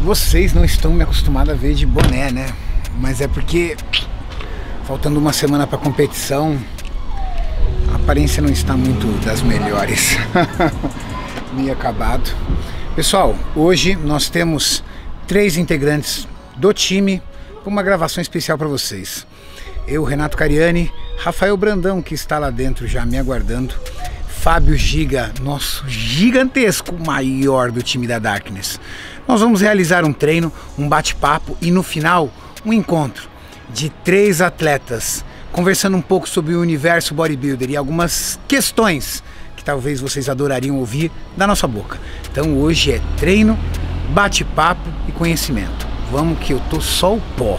Vocês não estão me acostumados a ver de boné, né? Mas é porque faltando uma semana para competição, a aparência não está muito das melhores. Meio acabado. Pessoal, hoje nós temos 3 integrantes do time para uma gravação especial para vocês. Eu, Renato Cariani, Rafael Brandão, que está lá dentro já me aguardando, Fábio Giga, nosso gigantesco maior do time da Darkness. Nós vamos realizar um treino, um bate-papo e no final um encontro de 3 atletas, conversando um pouco sobre o universo bodybuilder e algumas questões que talvez vocês adorariam ouvir da nossa boca. Então hoje é treino, bate-papo e conhecimento. Vamos que eu tô só o pó.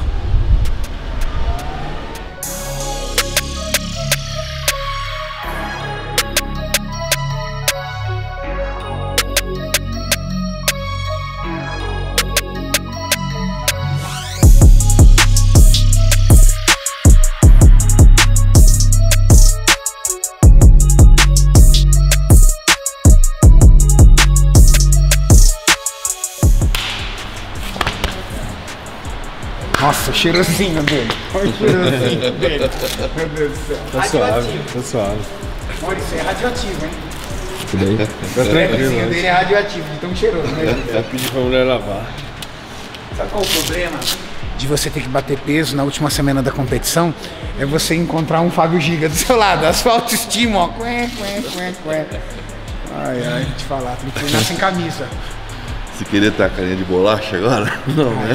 Nossa, o cheirosinho dele. Olha o cheirosinho dele. Meu Deus do céu. Tá suave, tá suave. Olha, isso é radioativo, hein? Tudo bem? Tá O tranquilo. cheirosinho dele é radioativo, de tão cheiroso, né? Já pedi pra mulher lavar. Sabe qual o problema de você ter que bater peso na última semana da competição? É você encontrar um Fábio Giga do seu lado. A sua autoestima, ó. Ai, ai, te falar. Tem que treinar sem camisa. Você queria ter a carinha de bolacha agora? Não, né?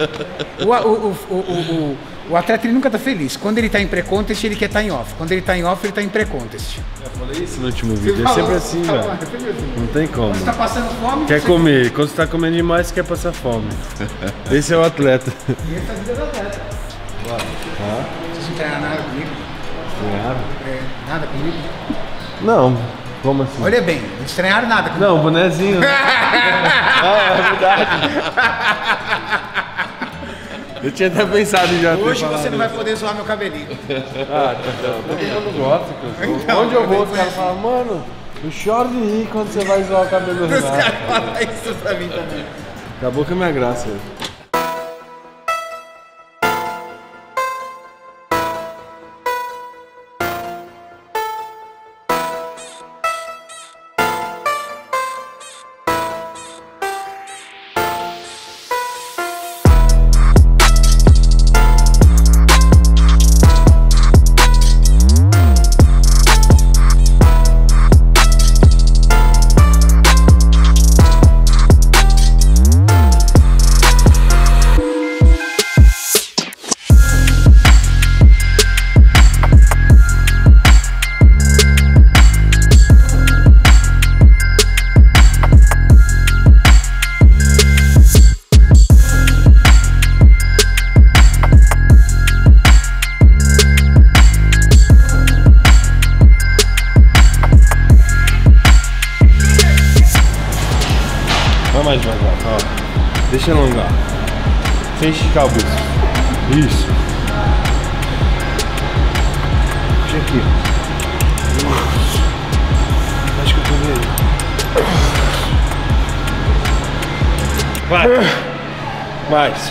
O atleta ele nunca tá feliz. Quando ele tá em pré-contest, ele quer estar em off. Quando ele tá em off, ele tá em pré-contest. Eu falei isso no último vídeo, é sempre assim, velho. Não tem como. Quando você tá passando fome... Quer comer, quando você tá comendo demais, você quer passar fome. Esse é o atleta. E essa é a vida do atleta. Vocês não treinaram nada comigo? Treinaram? Nada comigo? Não, como assim? Olha bem, não estranharam nada comigo. Não, bonezinho. Né? Ah, é verdade. Eu tinha até pensado em já ter Hoje falado você não vai isso. poder zoar meu cabelinho. Ah, todo mundo gosta que eu sou. Então, onde eu vou, os caras falam, mano, eu choro de rir quando você vai zoar o cabelo do Os Renato. caras falam isso pra mim também. Acabou com a minha graça. Velho. Vai mais devagar, ó. Deixa alongar. Sem esticar o busto. Isso. Puxa aqui. Acho que eu tô vendo. Vai. Mais.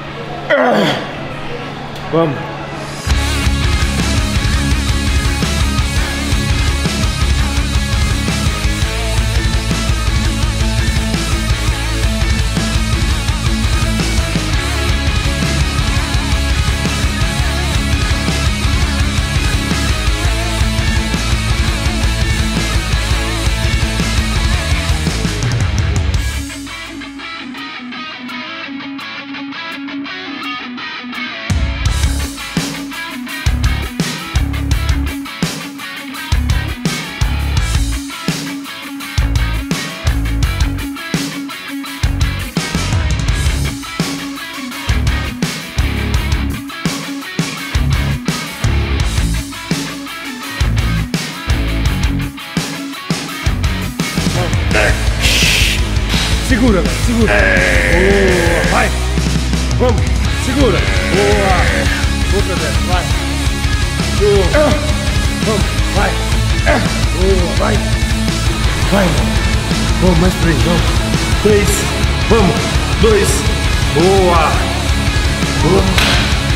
Vamos. Segura, velho, segura. Boa, vai. Vamos, segura. Boa. Outra vez, vai. Boa. Vamos, vai. Boa, vai. Vai. Vamos, mais 3, vamos. 3. Vamos. 2. Boa! Boa!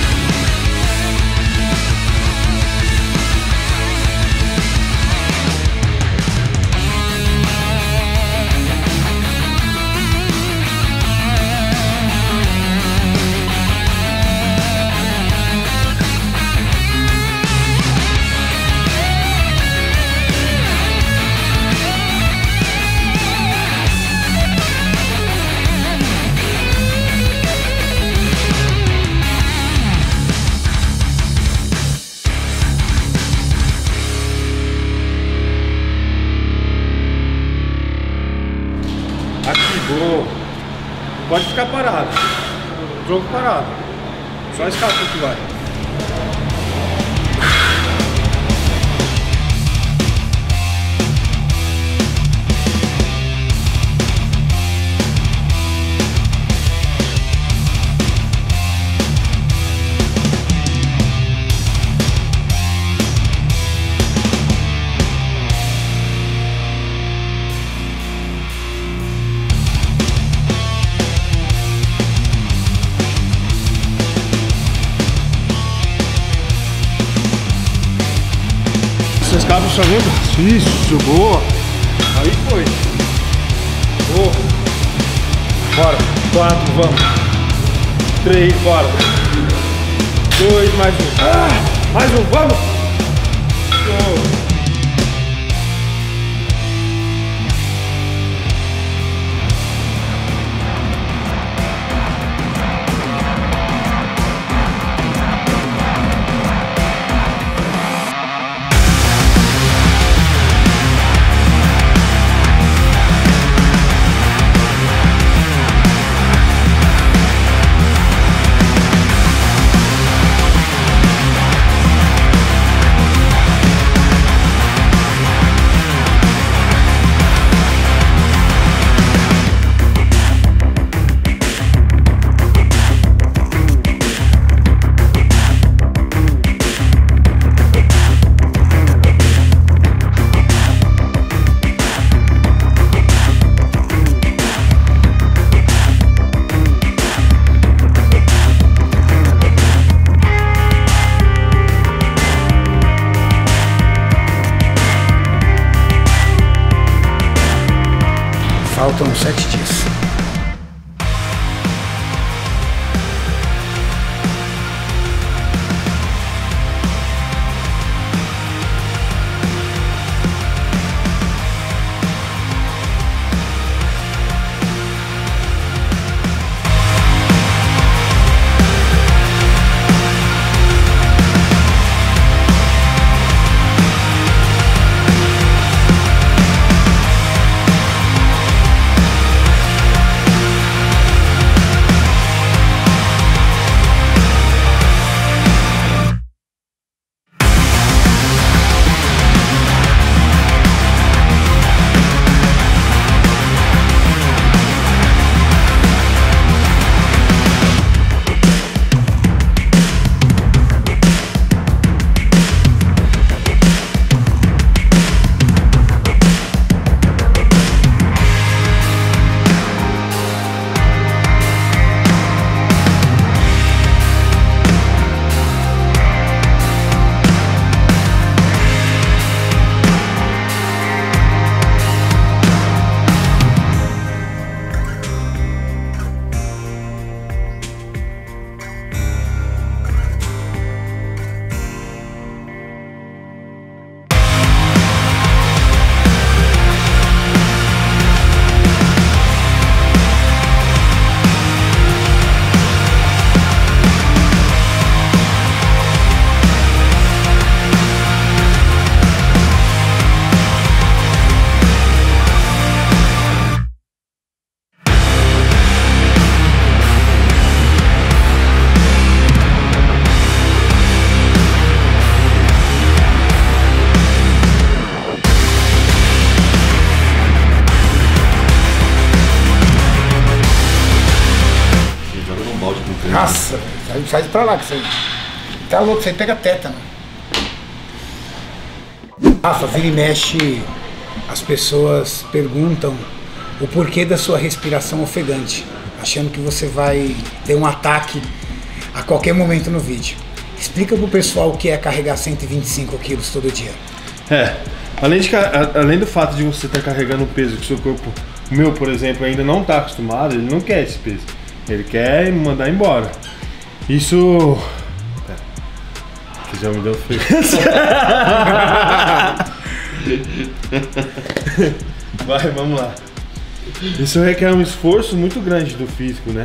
Ativou. Pode ficar parado. Tronco parado. Só escapa que vai. Vocês cabem só vendo? Isso, boa! Aí foi! Boa! Bora! 4, vamos! 3, bora! 2, mais um! Ah, mais um, vamos! Boa! Faltam 7 dias. Nossa, sai pra lá que você tá louco, você pega tétano. Rafa, vira e mexe, as pessoas perguntam o porquê da sua respiração ofegante. achando que você vai ter um ataque a qualquer momento no vídeo. Explica pro pessoal o que é carregar 125 quilos todo dia. Além do fato de você estar carregando um peso que o seu corpo, o meu, por exemplo, ainda não está acostumado, ele não quer esse peso. Ele quer me mandar embora. Isso... Que já me deu feio. Vai, vamos lá. Isso requer um esforço muito grande do físico, né?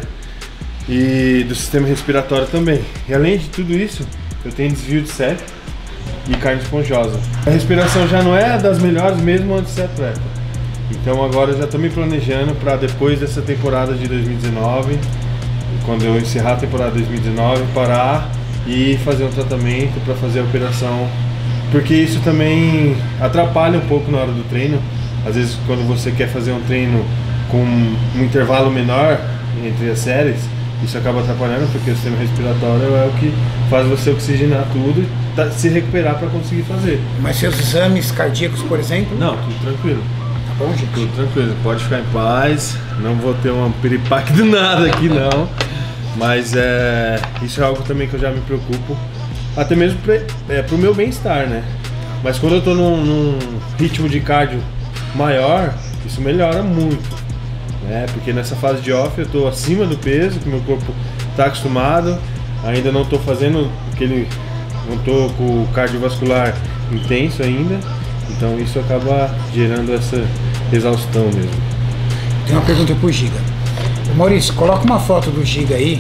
E do sistema respiratório também. E além de tudo isso, eu tenho desvio de sério e carne esponjosa. A respiração já não é das melhores mesmo antes de ser atleta. Então agora eu já estou me planejando para depois dessa temporada de 2019, quando eu encerrar a temporada de 2019, parar e fazer um tratamento para fazer a operação. Porque isso também atrapalha um pouco na hora do treino. Às vezes quando você quer fazer um treino com um intervalo menor entre as séries, isso acaba atrapalhando porque o sistema respiratório é o que faz você oxigenar tudo e se recuperar para conseguir fazer. Mas seus exames cardíacos, por exemplo? Não, tudo tranquilo. Tá bom, gente? Tudo tranquilo, pode ficar em paz, não vou ter uma piripaque do nada aqui não. Mas isso é algo também que eu já me preocupo, até mesmo pro meu bem-estar, né? Mas quando eu tô num ritmo de cardio maior, isso melhora muito. Porque nessa fase de off eu estou acima do peso que meu corpo está acostumado, ainda não estou fazendo não estou com o cardiovascular intenso ainda, então isso acaba gerando essa exaustão mesmo. Tem uma pergunta pro Giga. Maurício, coloca uma foto do Giga aí,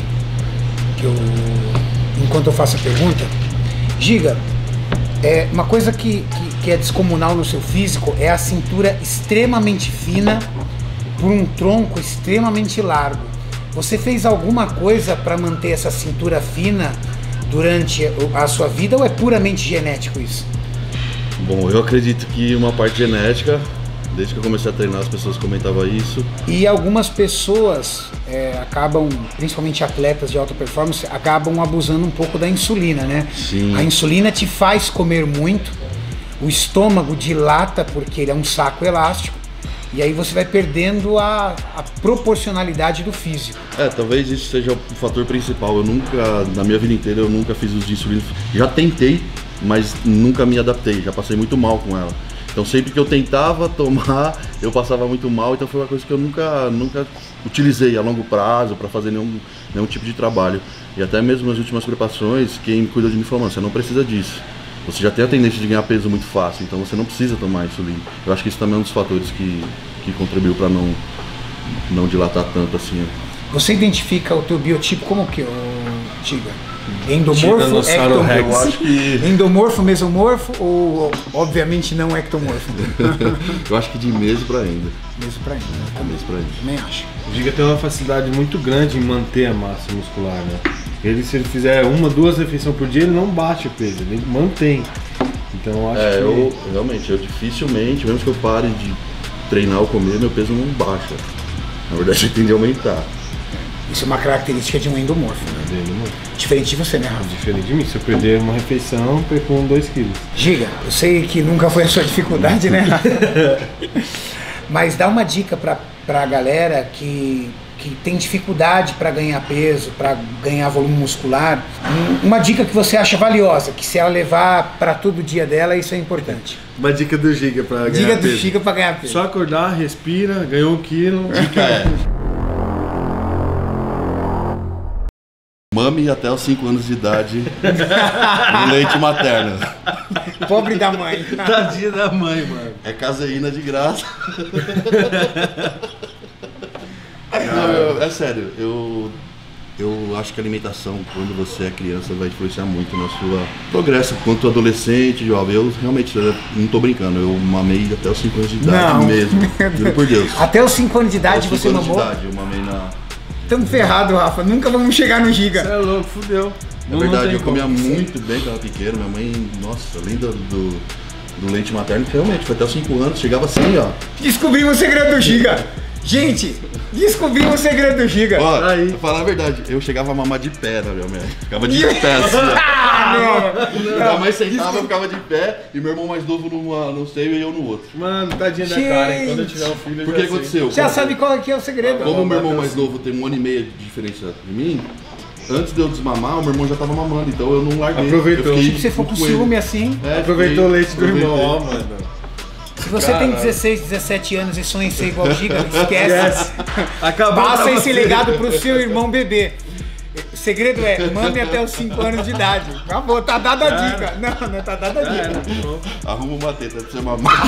enquanto eu faço a pergunta. Giga, uma coisa que é descomunal no seu físico é a cintura extremamente fina por um tronco extremamente largo. Você fez alguma coisa para manter essa cintura fina durante a sua vida ou é puramente genético isso? Bom, eu acredito que uma parte genética, desde que eu comecei a treinar as pessoas comentavam isso. E algumas pessoas acabam, principalmente atletas de alta performance, acabam abusando um pouco da insulina, né? Sim. A insulina te faz comer muito, o estômago dilata porque ele é um saco elástico, e aí você vai perdendo a proporcionalidade do físico. Talvez isso seja o fator principal. Eu nunca, na minha vida inteira, eu nunca fiz uso de insulina. Já tentei, mas nunca me adaptei, já passei muito mal com ela. Então sempre que eu tentava tomar, eu passava muito mal, então foi uma coisa que eu nunca utilizei a longo prazo para fazer nenhum tipo de trabalho. E até mesmo nas últimas preparações, quem cuida de mim falou, você não precisa disso. Você já tem a tendência de ganhar peso muito fácil, então você não precisa tomar insulina. Eu acho que isso também é um dos fatores que contribuiu para não dilatar tanto assim. Você identifica o teu biotipo como o que, Giga? Endomorfo, ectomorfo? Eu acho que... Endomorfo, mesomorfo ou obviamente não ectomorfo? Eu acho que de meso para ainda. Meso para ainda, né? Meso para ainda. Também acho. O Giga tem uma facilidade muito grande em manter a massa muscular, né? Se ele fizer 1, 2 refeições por dia, ele não bate o peso, ele mantém. Então eu acho que... Eu dificilmente, mesmo que eu pare de treinar ou comer, meu peso não baixa. Na verdade, ele tende a aumentar. Isso é uma característica de um endomorfo, né? Diferente de você, né, Rafa? Diferente de mim. Se eu perder uma refeição, eu perco 2 quilos. Giga, eu sei que nunca foi a sua dificuldade, né? Mas dá uma dica pra galera que tem dificuldade para ganhar peso, para ganhar volume muscular. Uma dica que você acha valiosa, que se ela levar para todo o dia dela, isso é importante. Uma dica do Giga para ganhar peso. Dica do Giga para ganhar peso. Só acordar, respira, ganhou 1 quilo. Dica mame até os 5 anos de idade no leite materno. Pobre da mãe. Tadinha da mãe, mano. É caseína de graça. Não, é sério, eu acho que a alimentação, quando você é criança, vai influenciar muito no seu progresso quanto adolescente, jovem. Eu realmente não tô brincando, eu mamei até os 5 anos de idade mesmo. Juro por Deus. Até os 5 anos de idade você mamou? Eu mamei na... Tamo ferrado, Rafa, nunca vamos chegar no Giga. Você é louco, fudeu. Na verdade, eu comia muito bem quando era pequeno. Minha mãe, nossa, além do leite materno, realmente, foi até os 5 anos, chegava assim, ó. Descobrimos o segredo do Giga. Gente, descobrimos o segredo do Giga. Ó, pra falar a verdade, eu chegava a mamar de pé na minha mãe. Ficava de pé assim. Minha mãe sentava, eu ficava de pé e meu irmão mais novo num seio e eu no outro. Mano, tadinha da cara, hein? Quando eu tiver um filho, Por que aconteceu? Já sabe qual é que é o segredo. Como o meu irmão mais novo tem 1 ano e meio de diferença de mim, antes de eu desmamar, o meu irmão já tava mamando, então eu não larguei. Aproveitou. Tipo, você for com ciúme assim. Aproveitou o leite do irmão, ó, mano. Se você tem 16, 17 anos e sonha em ser igual Giga, esquece. Acabou. Passa esse legado pro seu irmão bebê. O segredo é, mame até os 5 anos de idade. Acabou, tá dada a dica. Não tá dada a dica. Arruma uma teta pra você mamar.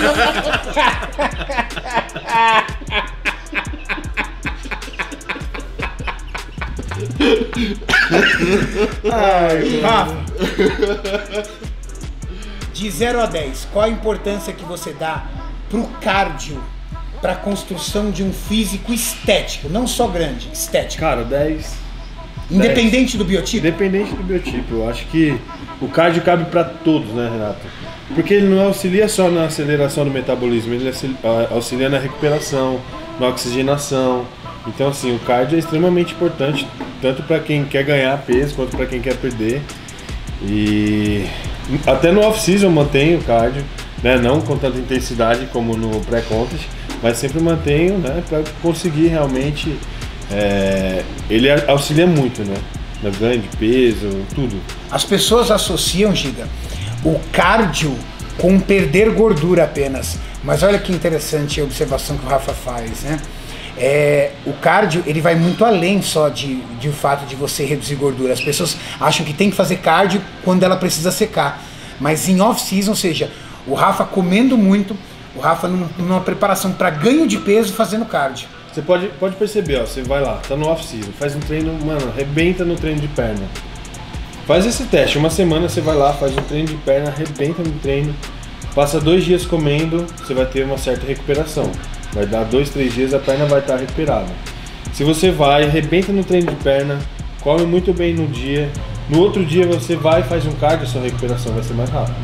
Ai, Rafa. De 0 a 10, qual a importância que você dá pro cardio, pra construção de um físico estético, não só grande, estético? Cara, 10. Independente do biotipo? Independente do biotipo. Eu acho que o cardio cabe pra todos, né, Renato? Porque ele não auxilia só na aceleração do metabolismo, ele auxilia na recuperação, na oxigenação. Então, assim, o cardio é extremamente importante, tanto para quem quer ganhar peso quanto para quem quer perder. E até no off-season eu mantenho o cardio, né? Não com tanta intensidade como no pré-contest, mas sempre mantenho, né? Para conseguir realmente. Ele auxilia muito, né? No ganho de peso, tudo. As pessoas associam, Giga, o cardio com perder gordura apenas. Mas olha que interessante a observação que o Rafa faz, né? O cardio, ele vai muito além só de o fato de você reduzir gordura. As pessoas acham que tem que fazer cardio quando ela precisa secar. Mas em off-season, ou seja, o Rafa comendo muito, o Rafa numa preparação para ganho de peso fazendo cardio. Você pode perceber, ó, você vai lá, tá no off-season, faz um treino, mano, arrebenta no treino de perna. Faz esse teste, 1 semana você vai lá, faz um treino de perna, arrebenta no treino, passa 2 dias comendo, você vai ter uma certa recuperação. Vai dar 2, 3 dias, a perna vai estar recuperada. Se você vai, arrebenta no treino de perna, come muito bem no dia, no outro dia você vai e faz um cardio, a sua recuperação vai ser mais rápida.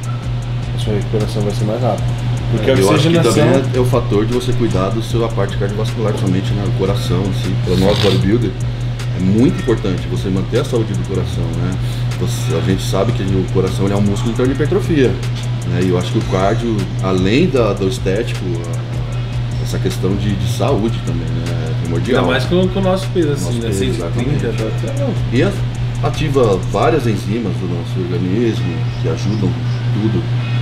Porque a eu acho que oxigenação... também é o fator de você cuidar da sua parte cardiovascular, somente no coração, assim. Para nós bodybuilder, é muito importante você manter a saúde do coração, né? A gente sabe que o coração é um músculo então de hipertrofia, né? E eu acho que o cardio, além do estético, essa questão de saúde também, né? É primordial. Ainda mais com o nosso peso, assim, né? 130, e ativa várias enzimas do nosso organismo que ajudam tudo.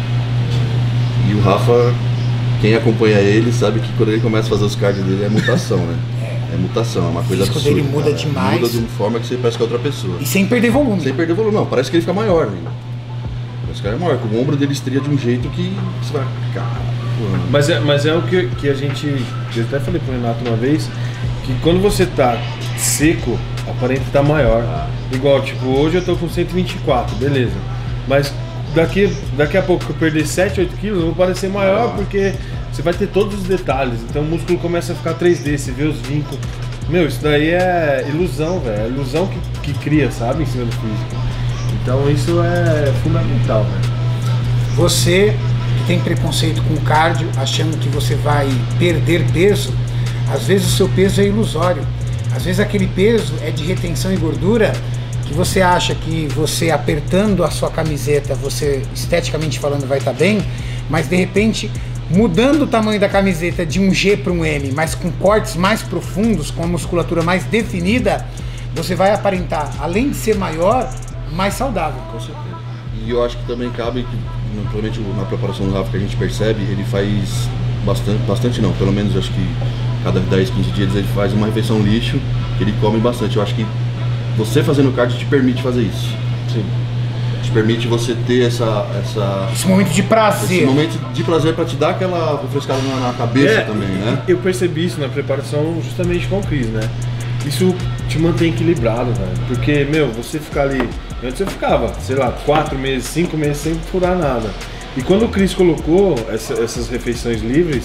E o Rafa, quem acompanha ele, sabe que quando ele começa a fazer os cardio dele é mutação, né? É mutação, é uma coisa absurda. O físico dele muda demais. Muda de uma forma que você parece que é outra pessoa. E sem perder volume. Sem perder volume, não. Parece que ele fica maior, né? Parece que ele é maior, que o ombro dele estria de um jeito que você vai... Mas é o que a gente... Eu até falei pro Renato uma vez, que quando você tá seco, aparenta estar maior. Igual, tipo, hoje eu tô com 124, beleza. Mas daqui a pouco que eu perder 7, 8 quilos, eu vou parecer maior, porque você vai ter todos os detalhes. Então o músculo começa a ficar 3D, você vê os vincos. Meu, isso daí é ilusão, velho. É ilusão que cria, sabe, em cima do físico. Então isso é fundamental, velho. Você que tem preconceito com cardio, achando que você vai perder peso, às vezes o seu peso é ilusório. Às vezes aquele peso é de retenção e gordura, que você acha que você apertando a sua camiseta, você esteticamente falando vai estar bem, mas de repente mudando o tamanho da camiseta de um G para um M, mas com cortes mais profundos, com a musculatura mais definida, você vai aparentar, além de ser maior, mais saudável. Com certeza. E eu acho que também cabe, naturalmente na preparação do Rafa que a gente percebe, ele faz bastante não, pelo menos acho que cada 10, 15 dias ele faz uma refeição lixo, que ele come bastante. Eu acho que você fazendo cardio te permite fazer isso. Sim. Te permite você ter esse momento de prazer. Esse momento de prazer para te dar aquela refrescada na cabeça também, né? Eu percebi isso na preparação justamente com o Chris, né? Isso te mantém equilibrado, velho. Porque, você ficar ali... Antes eu ficava, sei lá, 4 meses, 5 meses sem furar nada. E quando o Chris colocou essas refeições livres,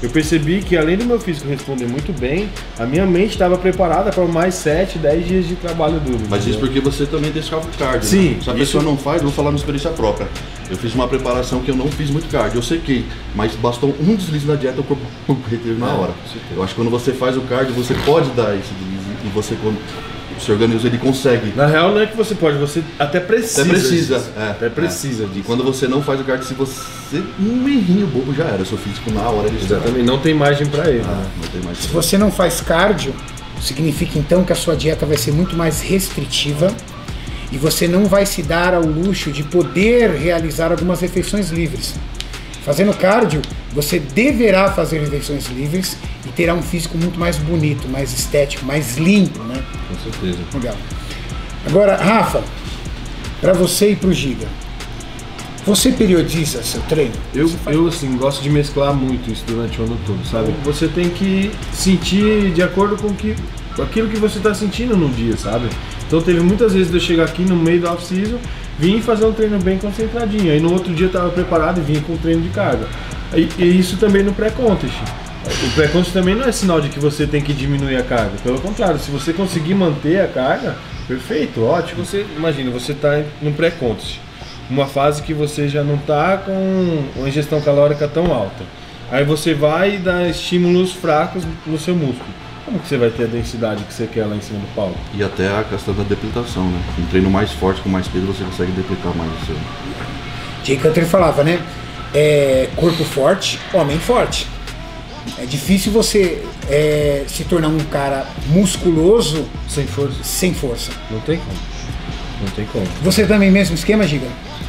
eu percebi que além do meu físico responder muito bem, a minha mente estava preparada para mais 7, 10 dias de trabalho duro. Mas isso porque você também tem esse cálculo cardio. Sim. Né? Se a pessoa não faz, eu vou falar uma experiência própria. Eu fiz uma preparação que eu não fiz muito cardio, eu sequei, mas bastou um deslize na dieta, o corpo reteve na hora. Eu acho que quando você faz o cardio, você pode dar esse deslize e você, quando o seu organismo ele consegue. Na real não é que você pode, você até precisa. Até precisa disso. E quando você não faz o cardio, se você um errinho bobo já era, o seu físico na hora ele exatamente, não tem margem para ele. Não tem margem. Se você não faz cardio, significa então que a sua dieta vai ser muito mais restritiva e você não vai se dar ao luxo de poder realizar algumas refeições livres. Fazendo cardio, você deverá fazer refeições livres e terá um físico muito mais bonito, mais estético, mais limpo, né? Com certeza. Legal. Agora, Rafa, para você e para o Giga, você periodiza seu treino? Eu assim, gosto de mesclar muito isso durante o ano todo, sabe? Você tem que sentir de acordo com aquilo que você está sentindo no dia, sabe? Então teve muitas vezes de eu chegar aqui no meio da off-season, vim fazer um treino bem concentradinho, aí no outro dia eu estava preparado e vim com um treino de carga. E isso também no pré-contest. O pré-contest também não é sinal de que você tem que diminuir a carga, pelo contrário, se você conseguir manter a carga, perfeito, ótimo. Você imagina, você está no pré-contest, uma fase que você já não está com uma ingestão calórica tão alta. Aí você vai dar estímulos fracos no seu músculo. Como que você vai ter a densidade que você quer lá em cima do palco? E até a questão da depletação, né? Um treino mais forte, com mais peso, você consegue depletar mais o seu. Jay Cutler falava, né? Corpo forte, homem forte. É difícil você se tornar um cara musculoso sem força. Não tem como. Não tem como. Você também mesmo esquema, Giga?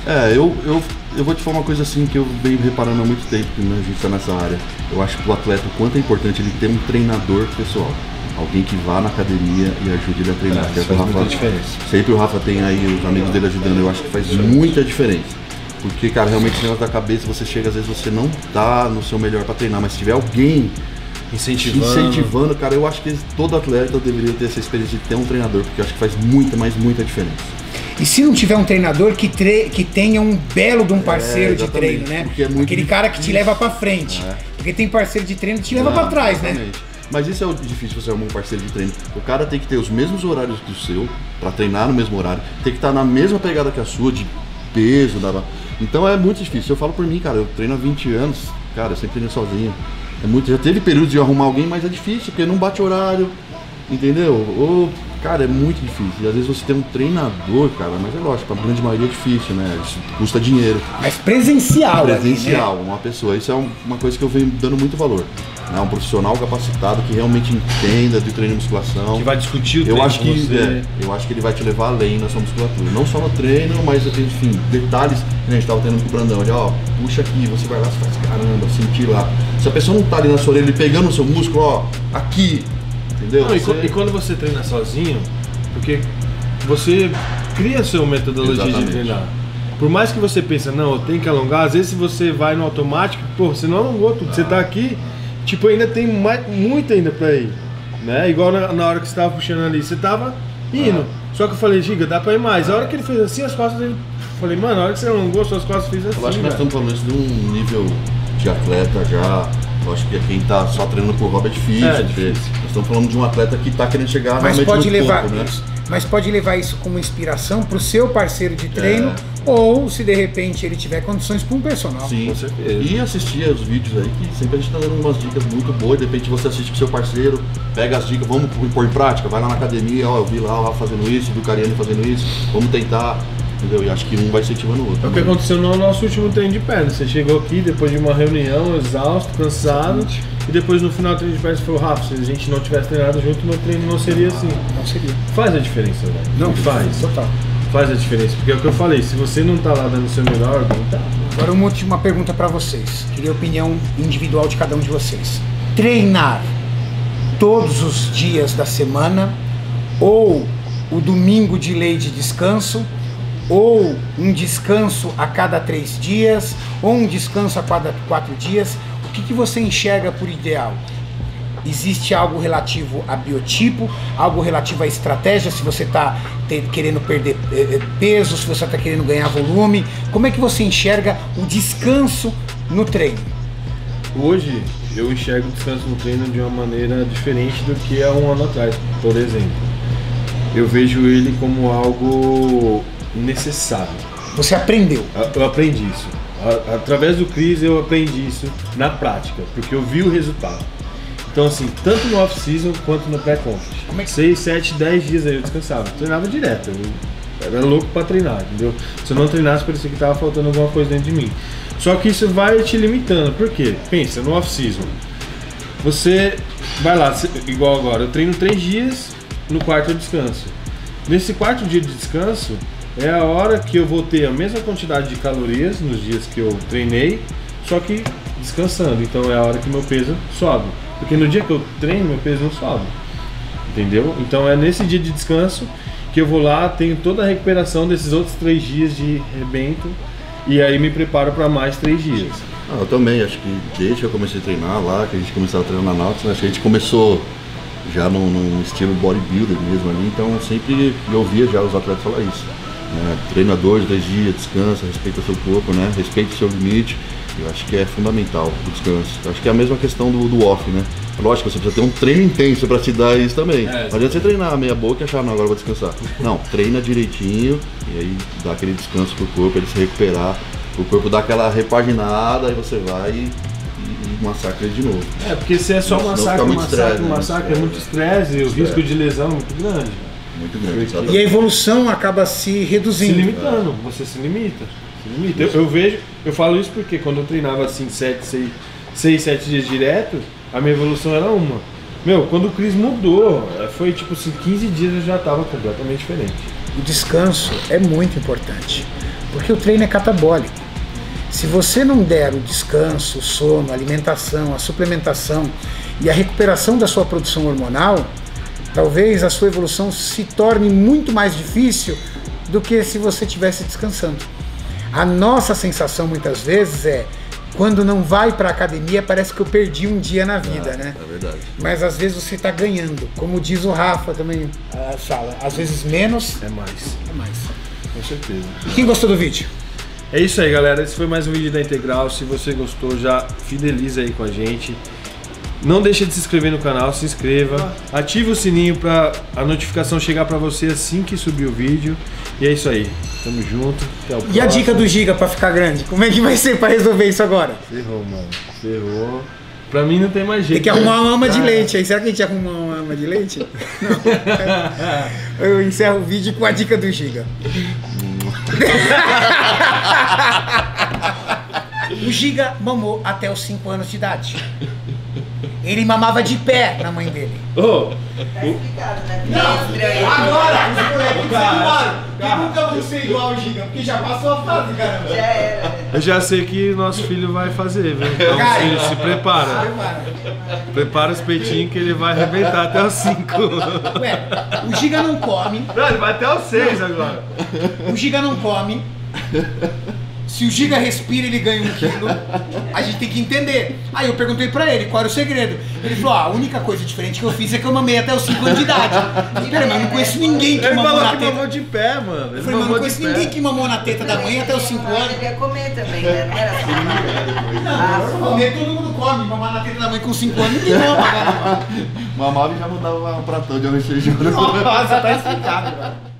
Eu vou te falar uma coisa assim que eu venho reparando há muito tempo que a gente está nessa área. Eu acho que o atleta, o quanto é importante ele ter um treinador pessoal. Alguém que vá na academia e ajude ele a treinar. Isso faz muita diferença. Sempre o Rafa tem aí os amigos dele ajudando, eu acho que faz muita diferença. Porque, cara, realmente negócio da cabeça, você chega, às vezes você não tá no seu melhor para treinar, mas se tiver alguém incentivando, cara, eu acho que todo atleta deveria ter essa experiência de ter um treinador, porque eu acho que faz muita diferença. E se não tiver um treinador que tenha um belo de um parceiro de treino, né? É aquele cara que te leva pra frente. Porque tem parceiro de treino que te leva pra trás, né? Mas isso é o difícil, você arrumar um parceiro de treino. O cara tem que ter os mesmos horários que o seu, pra treinar no mesmo horário, tem que estar na mesma pegada que a sua, de peso, então é muito difícil. Eu falo por mim, cara, eu treino há 20 anos, cara, eu sempre treino sozinho. Já teve períodos de eu arrumar alguém, mas é difícil, porque não bate horário, entendeu? Cara, é muito difícil. E às vezes você tem um treinador, cara, mas é lógico, a grande maioria é difícil, né? Isso custa dinheiro. Mas presencial, Presencial, ali, né? Uma pessoa. Isso é uma coisa que eu venho dando muito valor. Né? Um profissional capacitado que realmente entenda de treino e musculação. Que vai discutir o treino eu acho que com você. Eu acho que ele vai te levar além na sua musculatura. Não só no treino, mas enfim, detalhes. A gente tava tendo com o Brandão, ele, puxa aqui, você vai lá, você faz caramba, sentir lá. Se a pessoa não tá ali na sua orelha, ele pegando o seu músculo, aqui. Entendeu? E quando você treina sozinho, porque você cria a sua metodologia de treinar. Por mais que você pense, não, eu tenho que alongar, às vezes se você vai no automático, você não alongou tudo, você tá aqui, ainda tem muito ainda pra ir, né? Igual na hora que você tava puxando ali, você tava indo. Só que eu falei, Giga, dá pra ir mais. A hora que ele fez assim, as costas dele, eu falei, mano, a hora que você alongou, suas costas fez assim. Eu acho que nós estamos falando isso de um nível de atleta já. Eu acho que quem tá só treinando por hobby é difícil. Nós estamos falando de um atleta que tá querendo chegar realmente no topo, né? Mas pode levar isso como inspiração pro seu parceiro de treino, ou se de repente ele tiver condições para um personal. Sim, com certeza. E assistir os vídeos aí, que sempre a gente tá dando umas dicas muito boas, de repente você assiste com seu parceiro, pega as dicas, vamos pôr em prática, vai lá na academia, eu vi lá fazendo isso, vi o Cariani fazendo isso, vamos tentar. Entendeu? E acho que um vai incentivando o outro. É o que aconteceu no nosso último treino de perna. Você chegou aqui depois de uma reunião, exausto, cansado, e depois no final do treino de perna você falou, Rafa, se a gente não tivesse treinado junto, meu treino não seria assim. Não seria. Faz a diferença, velho. Não faz. Total. Faz a diferença, porque é o que eu falei, se você não tá lá dando o seu melhor, não tá. Agora uma última pergunta pra vocês. Queria a opinião individual de cada um de vocês. Treinar todos os dias da semana, ou o domingo de lei de descanso, ou um descanso a cada 3 dias, ou um descanso a cada 4 dias, o que você enxerga por ideal? Existe algo relativo a biotipo, algo relativo à estratégia, se você está querendo perder peso, se você está querendo ganhar volume, como é que você enxerga o descanso no treino? Hoje, eu enxergo o descanso no treino de uma maneira diferente do que há um ano atrás, por exemplo. Eu vejo ele como algo necessário. Você aprendeu? Eu aprendi isso. Através do Cris eu aprendi isso na prática, porque eu vi o resultado. Então assim, tanto no off-season quanto no pré-competition. 6, 7, 10 dias aí eu descansava. Treinava direto. Eu era louco pra treinar, entendeu? Se eu não treinasse, parecia que tava faltando alguma coisa dentro de mim. Só que isso vai te limitando. Por quê? Pensa, no off-season. Você vai lá, igual agora, eu treino 3 dias, no quarto eu descanso. Nesse quarto dia de descanso, é a hora que eu vou ter a mesma quantidade de calorias nos dias que eu treinei, só que descansando. Então é a hora que meu peso sobe. Porque no dia que eu treino, meu peso não sobe. Entendeu? Então é nesse dia de descanso que eu vou lá, tenho toda a recuperação desses outros 3 dias de rebento e aí me preparo para mais 3 dias. Eu também, acho que desde que eu comecei a treinar lá, que a gente começou a treinar na Nautilus, acho que a gente começou já num estilo bodybuilder mesmo ali, então sempre eu ouvia já os atletas falar isso. Né? Treina 2, 10 dias, descansa, respeita o seu corpo, né? Respeita o seu limite. Eu acho que é fundamental o descanso. Eu acho que é a mesma questão do off, né? Lógico, você precisa ter um treino intenso para te dar isso também. Não adianta você treinar meia boca e achar, não, agora eu vou descansar. Não, treina direitinho e aí dá aquele descanso pro corpo, ele se recuperar, o corpo dá aquela repaginada, aí você vai e massacra ele de novo. Porque se é só massacre, é muito estresse e o risco de lesão é muito grande. Muito grande. E a evolução acaba se reduzindo. Se limitando, você se limita. Eu falo isso porque quando eu treinava assim 6, 7 dias direto, a minha evolução era uma. Quando o Cris mudou, foi tipo assim, 15 dias eu já estava completamente diferente. O descanso é muito importante, porque o treino é catabólico. Se você não der o descanso, o sono, a alimentação, a suplementação e a recuperação da sua produção hormonal, talvez a sua evolução se torne muito mais difícil do que se você estivesse descansando. A nossa sensação muitas vezes é, quando não vai para a academia, parece que eu perdi um dia na vida, né? É verdade. Mas às vezes você está ganhando, como diz o Rafa também, a Sala. Às vezes menos é mais. É mais. Com certeza. E quem gostou do vídeo? É isso aí, galera. Esse foi mais um vídeo da Integral. Se você gostou, já fideliza aí com a gente. Não deixa de se inscrever no canal, se inscreva. Ativa o sininho para a notificação chegar para você assim que subir o vídeo. E é isso aí. Tamo junto. Até o próximo. E a dica do Giga para ficar grande? Como é que vai ser para resolver isso agora? Ferrou, mano. Ferrou. Pra mim não tem mais jeito. Tem que arrumar uma ama de leite aí. Será que a gente arruma uma ama de leite? Não. Eu encerro o vídeo com a dica do Giga. O Giga mamou até os 5 anos de idade. Ele mamava de pé na mãe dele. Tá explicado, né? Não, agora os moleques se embora. E nunca vão ser igual ao Giga, porque já passou a fase, caramba. Já era. Eu já sei que nosso filho vai fazer, viu? Então Cara, se prepara. Prepara os peitinhos que ele vai arrebentar até os 5. Ué, o Giga não come. Não, ele vai até os 6 agora. O Giga não come. Se o Giga respira, ele ganha 1 quilo. A gente tem que entender. Aí eu perguntei pra ele qual era o segredo. Ele falou, a única coisa diferente que eu fiz é que eu mamei até os 5 anos de idade. Espera, mas eu não conheço ninguém que Ele mamou falou na que teta. mamou de pé, mano. Eu falei, mas não conheço ninguém que mamou na teta da mãe até os 5 Ele anos. devia comer também, né? Não era só Comer todo mundo come. Mamar na teta da mãe com 5 anos, ninguém vai pagar. Mamava e já mudava um pratão de arroz e feijão. Nossa, tá explicado, cara.